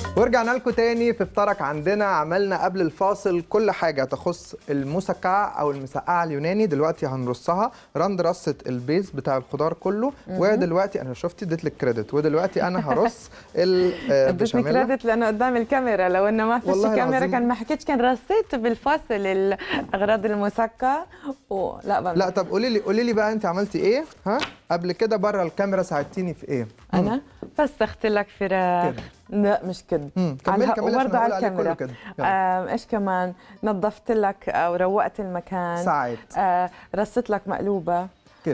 ورجعنا لكم تاني في فطارك. عندنا عملنا قبل الفاصل كل حاجة تخص المسكعة أو المسقعة اليوناني. دلوقتي هنرصها. رند رصت البيز بتاع الخضار كله، ودلوقتي أنا شفتي اديت لك كريدت، ودلوقتي أنا هرص اديتني كريدت لأنه قدام الكاميرا، لو إنه ما فيش كاميرا كان ما حكيتش، كان رصيت بالفاصل الأغراض المسكعة لا طب قولي لي بقى أنت عملتي إيه؟ ها قبل كده بره الكاميرا ساعدتيني في إيه؟ أنا فسخت لك فراخ. لا مش كده. كملي وبرضه على الكاميرا. ايش كمان؟ نظفت لك او روقت المكان. ساعد. رصت لك مقلوبه كده.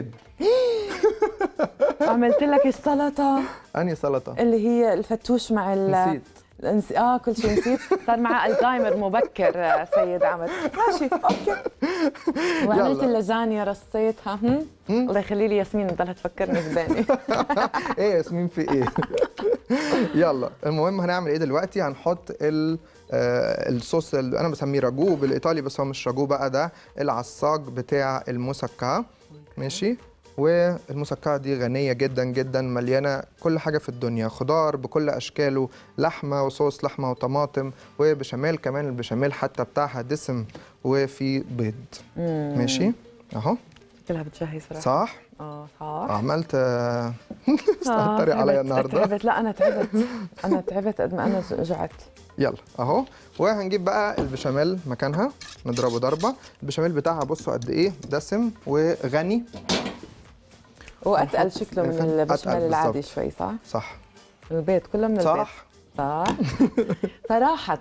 عملت لك السلطه. انهي سلطه؟ اللي هي الفتوش مع نسيت. كل شيء نسيت. صار معاه الزهايمر مبكر سيد عمد. ماشي اوكي. وعملت اللازانيا رصيتها. الله يخلي لي ياسمين تضلها تفكرني بداني. ايه ياسمين في ايه؟ يلا المهم هنعمل ايه دلوقتي؟ هنحط الصوص اللي انا بسميه راجو بالايطالي، بس هو مش راجو بقى، ده العصاج بتاع المسكعه. ماشي. والمسكعه دي غنيه جدا جدا، مليانه كل حاجه في الدنيا، خضار بكل اشكاله، لحمه وصوص لحمه وطماطم وبشاميل، كمان البشاميل حتى بتاعها دسم وفي بيض. ماشي اهو. كلها بتجهز صراحه. صح؟ صح. عملت استهتري عليا النهارده. تعبت. لا انا تعبت قد ما انا جعت. يلا اهو. وهنجيب بقى البشاميل مكانها، نضربه ضربه. البشاميل بتاعها بصوا قد ايه دسم وغني، واتقل شكله من البشاميل العادي شوي. صح؟ صح. البيت كله من البيت. صح. صراحة.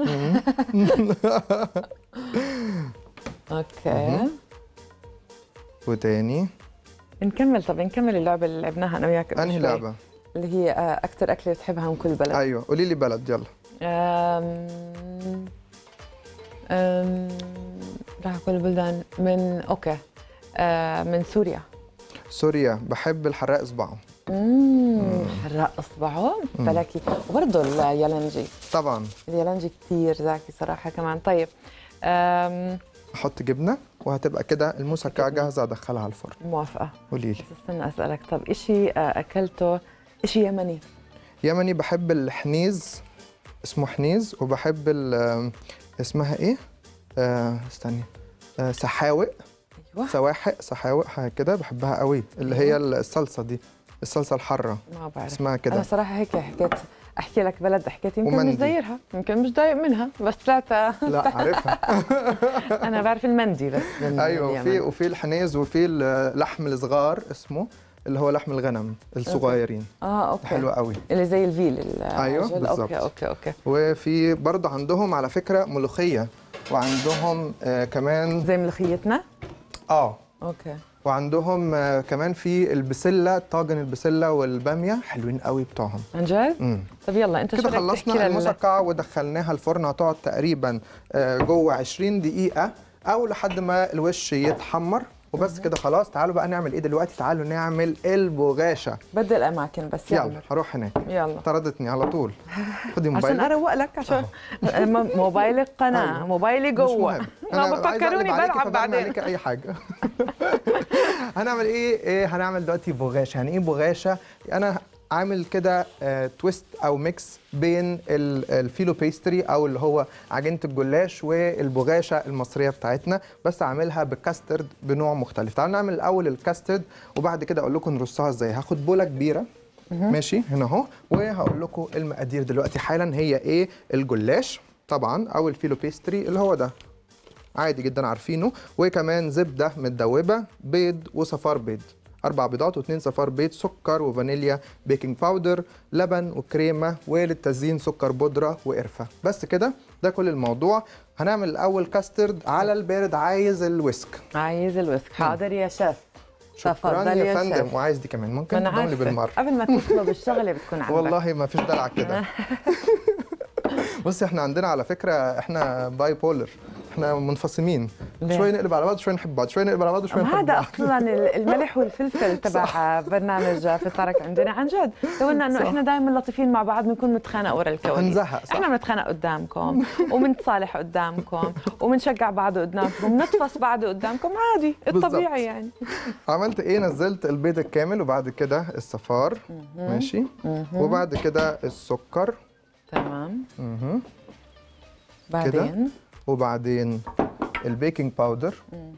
اوكي. وتاني نكمل اللعبة اللي لعبناها انا وياك. انهي لعبة؟ اللي هي أكثر أكلة بتحبها من كل بلد. ايوه قولي لي بلد يلا. راح كل البلدان من اوكي. من سوريا بحب الحراق اصبعه. حراق اصبعه بلاكي. وبرضه اليالنجي طبعا. اليالنجي كثير زاكي صراحه كمان. طيب احط جبنه وهتبقى كده المسكعه جاهزه، ادخلها على الفرن. موافقه. قولي لي. استنى اسالك. طب شيء اكلته شيء يمني؟ بحب الحنيز، اسمه حنيز، وبحب اسمها ايه؟ استني. سحاوق. ايوه سحاوق حاجه كده بحبها قوي، اللي هي الصلصه دي، الصلصه الحاره. ما بعرف اسمها كده. انا صراحه هيك حكيت احكي لك بلد، حكيت يمكن مش دايرها، يمكن مش ضايق منها، بس طلعت لا عارفها. انا بعرف المندي بس. ايوه. وفي الحنيز، وفي اللحم الصغار اسمه، اللي هو لحم الغنم الصغيرين. اوكي. حلو قوي، اللي زي الفيل. ايوه بالظبط. اوكي. وفي برضه عندهم على فكره ملوخيه، وعندهم كمان زي ملوخيتنا. اوكي. وعندهم كمان في البسله، طاجن البسله والباميه حلوين قوي بتوعهم. عن جد؟ طب يلا انت كده خلصنا المسكعه ودخلناها الفرن. هتقعد تقريبا جوه 20 دقيقه او لحد ما الوش يتحمر وبس كده خلاص. تعالوا بقى نعمل ايه دلوقتي؟ تعالوا نعمل البغاشه. بدي الاماكن بس. يلا هروح هناك. يلا طردتني على طول. خدي موبايلك عشان اروق لك، عشان موبايلك قناه. أيوة. موبايلي جوه. ما بفكروني بلعب بعدين. عليك اي حاجه. هنعمل ايه؟ هنعمل دلوقتي بغاشه. يعني ايه بغاشه؟ انا عامل كده تويست او ميكس بين الفيلو بيستري او اللي هو عجينه الجلاش والبغاشه المصريه بتاعتنا، بس عاملها بالكاسترد بنوع مختلف. تعالوا نعمل الاول الكاسترد وبعد كده اقول لكم نرصها ازاي. هاخد بوله كبيره ماشي هنا اهو، وهقول لكم المقادير دلوقتي حالا. هي ايه؟ الجلاش طبعا او الفيلو بيستري اللي هو ده عادي جدا عارفينه، وكمان زبده متدوبه، بيض وصفار بيض، 4 بيضات و2 صفار بيض، سكر وفانيليا، بيكنج باودر، لبن وكريمه، وللتزيين سكر بودره وقرفه. بس كده، ده كل الموضوع. هنعمل الاول كاسترد على البارد. عايز الويسك. حاضر يا شيف. شكرا يا فندم. وعايز دي كمان ممكن تضمني بالمره قبل ما تطلب الشغله بتكون عندك. والله ما فيش دلع كده. بصي احنا عندنا على فكره احنا باي بولر، احنا منفصمين. شوي نقلب على بعض، شوي نحب بعض، شوي نقلب على بعض، وشوي نحب بعض. هذا اصلا الملح والفلفل تبع برنامج فطارك عندنا. عن جد لو انه احنا دائما لطيفين مع بعض، بنكون نتخانق ورا الكواليس. هنزهق. احنا بنتخانق قدامكم وبنتصالح قدامكم وبنشجع بعض قدامكم وبنطفص بعض قدامكم، عادي الطبيعي يعني. عملت ايه؟ نزلت البيض الكامل وبعد كده الصفار ماشي، وبعد كده السكر تمام. كده. بعدين وبعدين البيكنج باودر.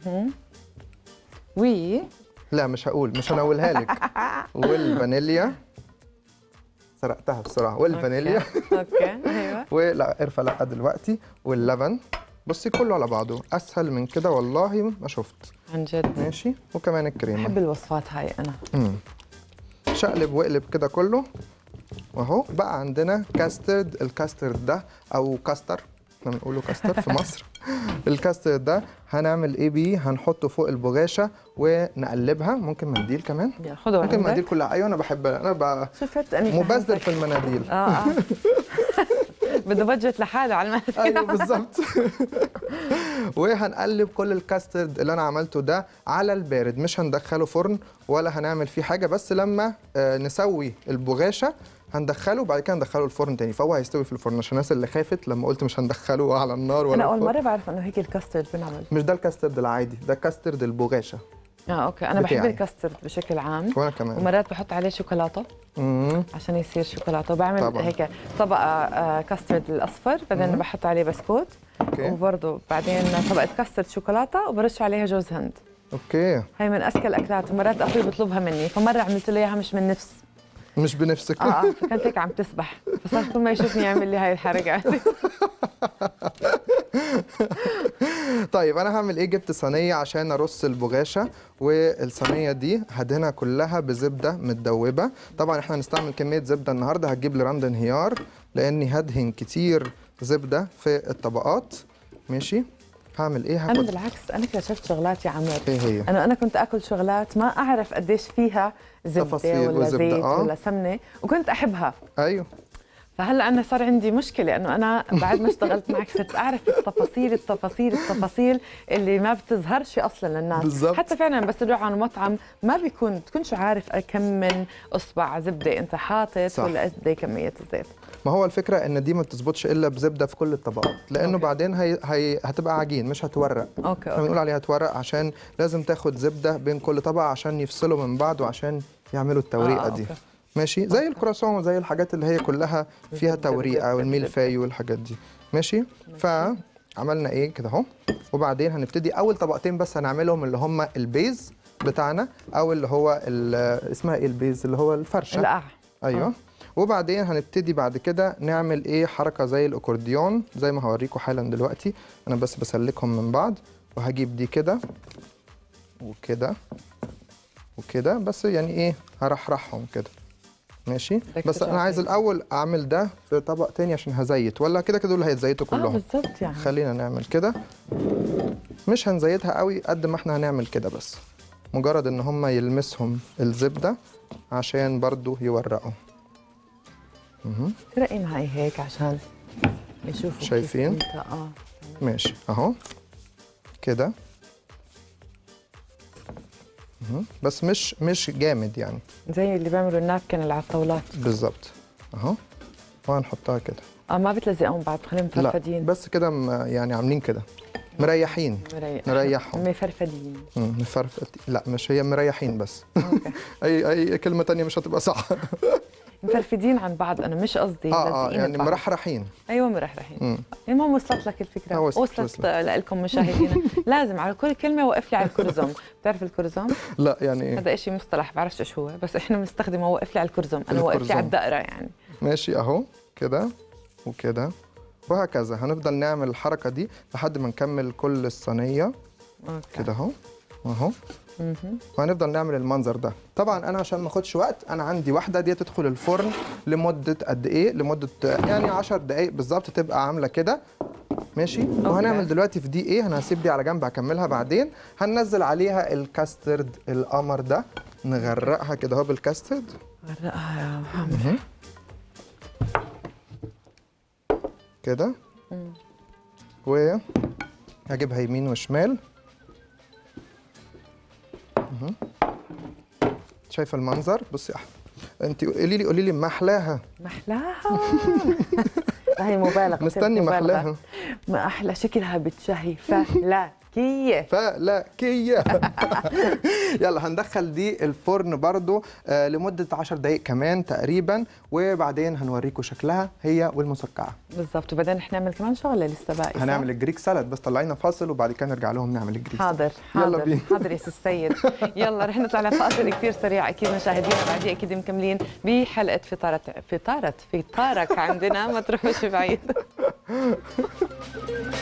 لا مش هقول، مش هنقولها لك. والفانيليا، سرقتها بسرعه. والفانيليا. اوكي ايوه. ولا ارفع لا دلوقتي. واللبن. بصي كله على بعضه، اسهل من كده والله ما شفت. عن جد. ماشي. وكمان الكريمه. بحب الوصفات هاي انا. شقلب واقلب كده كله. واهو بقى عندنا كاسترد. الكاسترد ده او كاستر، احنا بنقوله كاستر في مصر. الكاسترد ده هنعمل ايه بيه؟ هنحطه فوق البغاشه ونقلبها. ممكن منديل كمان. خدوا ممكن منديل كلها. ايوه انا بحب، انا شفت اني مبذر في المناديل. بده بادجت لحاله على المناديل. ايوه بالظبط. وهنقلب كل الكاسترد اللي انا عملته ده على البارد، مش هندخله فرن ولا هنعمل فيه حاجه، بس لما نسوي البغاشه هندخله وبعد كده ندخله الفرن تاني، فهو هيستوي في الفرن. عشان الناس اللي خافت لما قلت مش هندخله على النار ولا انا اول مره بعرف انه هيك الكاسترد بنعمل. مش ده الكاسترد العادي، ده كاسترد البغاشه. اوكي. انا بحب الكاسترد بشكل عام. وانا كمان. ومرات بحط عليه شوكولاته عشان يصير شوكولاته. وبعمل طبعا. هيك طبقه كاسترد الاصفر، بعدين بحط عليه بسكوت. اوكي. وبرضه بعدين طبقه كاسترد شوكولاته وبرش عليها جوز هند. اوكي. هي من اذكى الاكلات، ومرات اخوي بيطلبها مني، فمره عملت له اياها مش من نفس. مش بنفسك. فكانت هيك عم تسبح، فصار كل ما يشوفني يعمل لي هاي الحركات. طيب انا هعمل ايه؟ جبت صينيه عشان ارص البغاشه، والصينيه دي هدهنها كلها بزبده متدوبه. طبعا احنا هنستعمل كميه زبده النهارده هتجيب لي رند انهيار، لاني هدهن كتير زبده في الطبقات. ماشي. هعمل ايه؟ انا بالعكس، انا اكتشفت شغلات يا عمر. ايه هي؟ انا كنت اكل شغلات ما اعرف قديش فيها زبده ولا زيت ولا سمنه، وكنت احبها. ايوه. فهلا انا صار عندي مشكله، انه انا بعد ما اشتغلت معك صرت اعرف التفاصيل اللي ما بتظهرش اصلا للناس. بالزبط. حتى فعلا بس تروح على مطعم ما تكونش عارف كم من اصبع زبده انت حاطط. صح. ولا قد ايه كميه الزيت. ما هو الفكره ان دي ما بتظبطش الا بزبده في كل الطبقات، لانه بعدين هتبقى عجين مش هتورق. اوكي. بنقول عليها تورق عشان لازم تاخد زبده بين كل طبقه عشان يفصلوا من بعض وعشان يعملوا التوريقه دي. ماشي. زي الكرواسون وزي الحاجات اللي هي كلها فيها توريقه والميلفاي والحاجات دي. ماشي. فعملنا ايه كده اهو. وبعدين هنبتدي اول طبقتين بس هنعملهم اللي هم البيز بتاعنا، او اللي هو اسمها ايه البيز؟ اللي هو الفرشه. القاع. ايوه. وبعدين هنبتدي بعد كده نعمل ايه؟ حركه زي الاكورديون زي ما هوريكم حالا دلوقتي. انا بس بسلكهم من بعض، وهجيب دي كده وكده وكده، بس يعني ايه هرحرحهم كده. ماشي. بس انا عايز الاول اعمل ده في طبق تاني عشان هزيت، ولا كده كده دول هيتزيتوا كلهم. بالظبط. يعني خلينا نعمل كده، مش هنزيتها قوي قد ما احنا هنعمل كده، بس مجرد ان هم يلمسهم الزبده عشان برضو يورقوا. رأي معي هيك عشان يشوفوا. شايفين؟ ماشي اهو كده. بس مش جامد يعني، زي اللي بيعملوا النابكن اللي على الطاولات. بالظبط اهو. وهنحطها كده. ما بتلزقهم بعد، بخليهم مفرفدين. لا بس كده يعني عاملين كده مريحين. نريحهم. مفرفدين. لا مش هي مريحين بس. اي كلمه تانية مش هتبقى صح. مفرفدين عن بعض، انا مش قصدي يعني مرحرحين. ايوه مرحرحين. المهم وصلت لك الفكره. وصلت لكم مشاهدينا. لازم على كل كلمه وقف لي على الكرزوم. بتعرف الكرزوم؟ لا يعني ايه؟ هذا شيء مصطلح بعرفش ايش هو، بس احنا بنستخدمه وقف لي على الكرزوم. انا وقف لي على الدقره يعني. ماشي اهو كده وكده وهكذا. هنفضل نعمل الحركه دي لحد ما نكمل كل الصينيه كده اهو اهو. وهنفضل نعمل المنظر ده. طبعا انا عشان ما اخدش وقت، انا عندي واحده دي تدخل الفرن لمده قد ايه؟ لمده يعني 10 دقائق بالظبط تبقى عامله كده. ماشي. وهنعمل دلوقتي في دي ايه؟ انا هسيب دي على جنب هكملها بعدين. هننزل عليها الكاسترد القمر ده، نغرقها كده اهو بالكاسترد. غرقها يا محمد كده. وهجيبها يمين وشمال. شايفه المنظر؟ بصي يا احمد، انت قولي لي محلاها. هي مبالغه. مستني محلاها. ما احلى شكلها بتشهي. فلا فلكية. يلا هندخل دي الفرن برضو لمدة 10 دقايق كمان تقريبا، وبعدين هنوريكم شكلها هي والمسقعة بالظبط. وبعدين رح نعمل كمان شغله لسه باقي. هنعمل الجريك سالاد، بس طلعينا فاصل وبعد كده نرجع لهم نعمل الجريك. حاضر يلا بينا. حاضر يا السيد. يلا رح نطلع لفاصل كثير سريع اكيد مشاهدينا، بعدين اكيد مكملين بحلقه فطارك عندنا، ما تروحوش بعيد.